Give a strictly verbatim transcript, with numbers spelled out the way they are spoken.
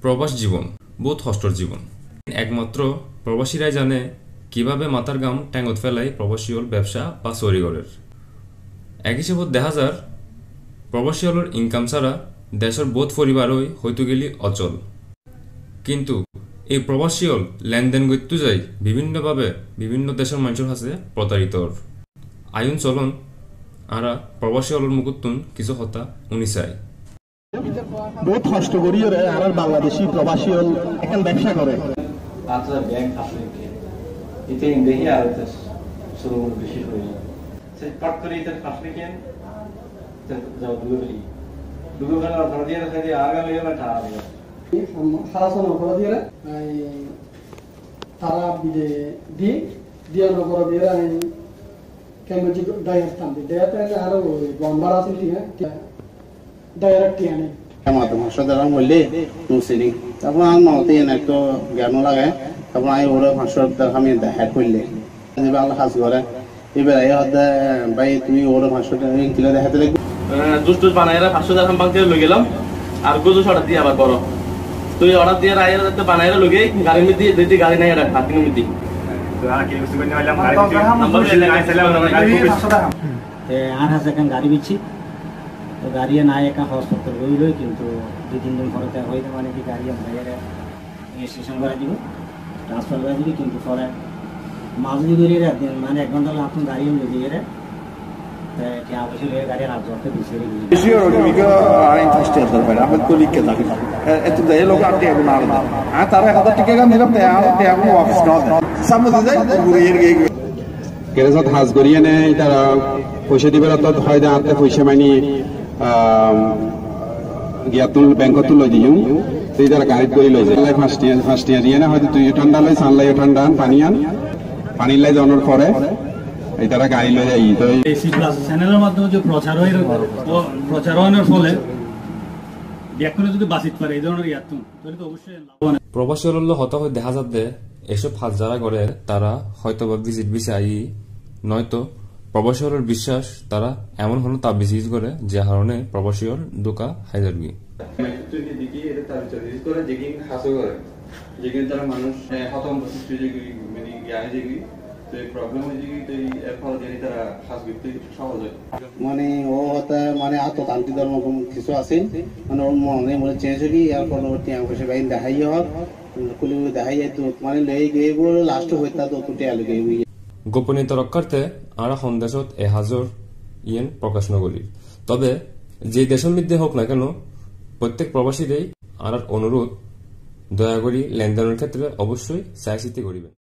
প্রবাস জীবন বহুত কষ্টর জীবন। একমাত্র প্রবাসীরাই জানে কিভাবে মাথার গাম ট্যাঙ্গত ফেলাই প্রবাসী হল ব্যবসা বা চরিগরের। এক হিসেবত দেখা যার প্রবাসী হলের ইনকাম ছাড়া দেশের বোধ পরিবারই হয়তো গেলি অচল। কিন্তু এই প্রবাসী হল লেনদেন করতে যাই বিভিন্নভাবে বিভিন্ন দেশের মানুষের কাছে প্রতারিত। আইন চলন আরা প্রবাসী হলের মুকুতুন কিছু কথা উনি চাই। বহুত কষ্ট করি আর বাংলাদেশি প্রবাসী হল এখন ব্যবসা করে আচ্ছা ব্যাংক আসলে এতে দেখি আর শুরু বেশি হয়ে যায় সেই পাট করে এতে আসলে কেন যাও দুগলি দুগলি আপনারা দিয়ে রাখা দিয়ে আগা মেয়ে না টাকা দিয়ে সারা সন করে দিয়ে এই তারা বিদে দি দিয়া নগর দিয়ে আমি কেমজি ডাইরেক্ট টান দি দেয়াতে আর বম্বার আছে ঠিক আছে ডাইরেক্ট আনে আমাদের মাসদারাম বললে মুসিনি তারপর আর নতে একটু জ্ঞান লাগে তারপর আমি ওরা মাসর আমি দেখা করলে বাংলা কাজ করে এবার এই হতে ভাই তুমি ওরা মাসর কিলো দেখাতে লাগবে জুস টুস বানাইরা পাঁচশো টাকা বাংতে লই গেলাম আর গোজো অর্ডার দিয়ে আবার করো তুই অর্ডার দিয়ে আইরা যাতে বানাইরা লগে গাড়ি মধ্যে দিতে গাড়ি নাই এটা হাতির মধ্যে আর কি কিছু করে হইলাম নাম্বার দিলে আইছিলাম তে আর হাজার টাকা গাড়ি বিছি তো গাড়ি নাই একা হসপিটাল রইল কিন্তু দুই তিন দিন পরে হইতে মানে কি গাড়ি বাইরে স্টেশন করে দিব ট্রান্সফার করে দিবি কিন্তু পরে মাঝে ধরে দিন মানে এক ঘন্টা আপনার গাড়ি দিয়ে রে কি আবশ্যক গাড়ি রাত করতে দিছে রে বেশি ওরমিকে আইন ফাস্ট ইয়ার ধরবে আমরা তো লিখে থাকি এত দেয় লোক আটে এখন আর না আর তারা হাজার টাকা গান দিলাম তাই আর টাকা কোনো অফিস না সামনে যায় ঘুরে এর গিয়ে কেরেসাত হাজ করিয়ে নেয় তারা পয়সা দিবে তো হয় না আনতে পয়সা মানি গিয়াতুল ব্যাংকত লই দিও সেই তারা গাড়ি করে লই যায় ফার্স্ট ইয়ার ফার্স্ট ইয়ার দিয়ে না হয়তো তুই ঠান্ডা লই সানলাই ঠান্ডা পানি আন পানি লাই জনের পরে এই তারা গাড়ি লই যাই তো এই সি প্লাস চ্যানেলের মাধ্যমে যে প্রচার হয় প্রচারণের ফলে ব্যাকরণ যদি বাঁচিত পারে এই ধরনের ইয়াতুন তাহলে তো অবশ্যই লাভবান। প্রবাসী হল হত হয় দেখা যাচ্ছে এসব হাত যারা করে তারা হয়তো বা ভিজিট ভিসা আই নয়তো প্রবাসী হলের বিশ্বাস তারা এমন হলো তা বিজিজ করে যে কারণে প্রবাসী হল দোকা হাইজারবি তারা মানুষ হতম মানে জ্ঞানে যেগুলি তো এই প্রবলেম হয়ে যাবি তো এর ফলে যদি তারা শ্বাস বিরতি সহজ হয় মানে ও হতে মানে আত্মতান্ত্রিক ধর্ম কিছু আছে মানে ওর মনে মনে চেঞ্জ হবি আর পরবর্তী অংশে বাইন দেখাই হওয়ার কুলি দেখাই যায় তো মানে লই গিয়ে বলে লাস্ট হইতা তো তুটে আলো গিয়ে গোপনীয়তা রক্ষার্থে আমরা সন্দেশত এ হাজর ইয়েন প্রকাশ নগরী। তবে যে দেশের মধ্যে হোক না কেন প্রত্যেক প্রবাসীরাই আর অনুরোধ দয়া করি লেনদেনের ক্ষেত্রে অবশ্যই চাই চিন্তা করিবেন।